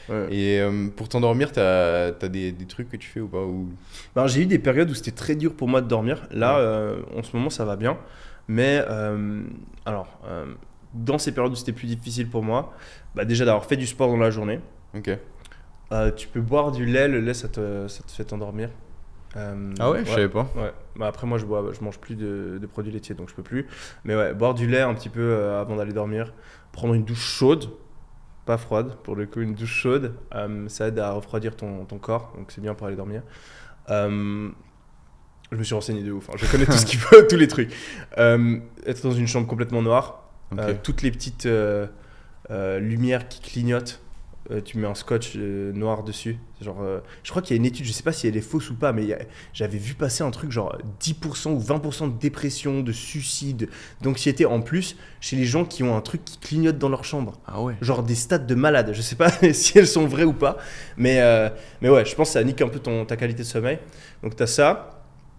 Ouais. Et pour t'endormir, t'as des trucs que tu fais ou pas ou... Ben, j'ai eu des périodes où c'était très dur pour moi de dormir. Là, Ouais. en ce moment, ça va bien. Mais alors, dans ces périodes où c'était plus difficile pour moi, bah, déjà d'avoir fait du sport dans la journée, Ok. tu peux boire du lait. Le lait, ça te fait t'endormir. Ah ouais, je Ouais. savais pas. Ouais. Bah, après, moi, je mange plus de produits laitiers, donc je peux plus. Mais ouais, boire du lait un petit peu avant d'aller dormir. Prendre une douche chaude, pas froide, pour le coup, une douche chaude, ça aide à refroidir ton corps, donc c'est bien pour aller dormir. Euh, je me suis renseigné de ouf, hein. Je connais tout ce qu'il faut, tous les trucs. Être dans une chambre complètement noire, Ok. toutes les petites lumières qui clignotent, tu mets un scotch noir dessus. C'est genre, je crois qu'il y a une étude, je sais pas si elle est fausse ou pas, mais j'avais vu passer un truc genre 10% ou 20% de dépression, de suicide, d'anxiété en plus chez les gens qui ont un truc qui clignote dans leur chambre. Ah ouais. Genre des stats de malades. Je sais pas si elles sont vraies ou pas, mais ouais, je pense que ça nique un peu ta qualité de sommeil. Donc t'as ça.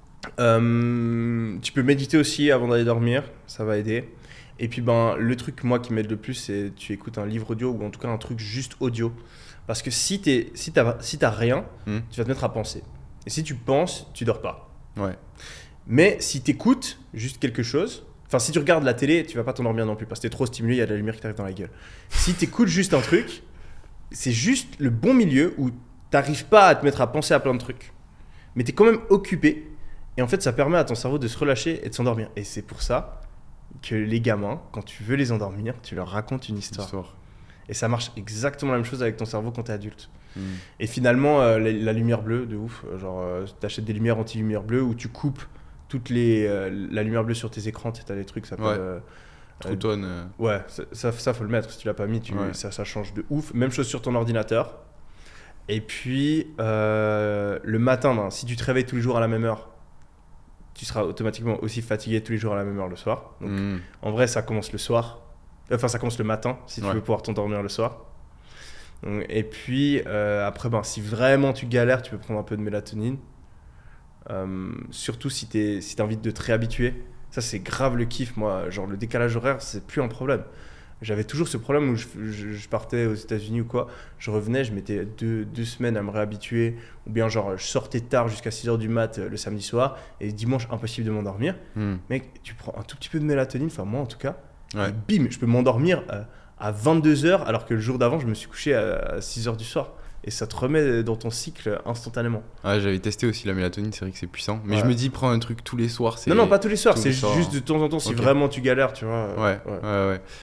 Tu peux méditer aussi avant d'aller dormir, ça va aider. Et puis ben, le truc moi qui m'aide le plus, c'est tu écoutes un livre audio ou en tout cas un truc juste audio. Parce que si t'as rien, Hmm. tu vas te mettre à penser. Et si tu penses, tu dors pas. Ouais. Mais si t'écoutes juste quelque chose, enfin si tu regardes la télé, tu vas pas t'endormir non plus parce que t'es trop stimulé, il y a de la lumière qui t'arrive dans la gueule. Si t'écoutes juste un truc, c'est juste le bon milieu où t'arrives pas à te mettre à penser à plein de trucs. Mais t'es quand même occupé. Et en fait, ça permet à ton cerveau de se relâcher et de s'endormir. Et c'est pour ça que les gamins, quand tu veux les endormir, tu leur racontes une histoire. Histoire. Et ça marche exactement la même chose avec ton cerveau quand t'es adulte. Hmm. Et finalement, la lumière bleue, de ouf. Genre, t'achètes des lumières anti-lumière bleue où tu coupes la lumière bleue sur tes écrans. T'as des trucs, ça s'appelle. Ouais. True Tone. Ouais, ça faut le mettre. Si tu l'as pas mis, Ouais. ça change de ouf. Même chose sur ton ordinateur. Et puis, le matin, ben, si tu te réveilles tous les jours à la même heure, tu seras automatiquement aussi fatigué tous les jours à la même heure le soir. Donc, Hmm. en vrai, ça commence le soir. Enfin, ça commence le matin, si tu Ouais. veux pouvoir t'endormir le soir. Et puis, après, ben, si vraiment tu galères, tu peux prendre un peu de mélatonine. Surtout si t'as envie de te réhabituer. Ça, c'est grave le kiff, moi. Genre, le décalage horaire, c'est plus un problème. J'avais toujours ce problème où je partais aux États-Unis ou quoi. Je revenais, je mettais deux semaines à me réhabituer. Ou bien, genre, je sortais tard jusqu'à 6h du mat le samedi soir. Et dimanche, impossible de m'endormir. Hmm. Mec, tu prends un tout petit peu de mélatonine, enfin, moi en tout cas. Ouais. Et bim, je peux m'endormir à 22h alors que le jour d'avant, je me suis couché à 6h du soir. Et ça te remet dans ton cycle instantanément. Ouais, j'avais testé aussi la mélatonine, c'est vrai que c'est puissant. Mais Ouais. je me dis, prends un truc tous les soirs. Non, non, pas tous les soirs, tous c'est les soirs, juste hein. de temps en temps si Ok. vraiment tu galères, tu vois. Ouais.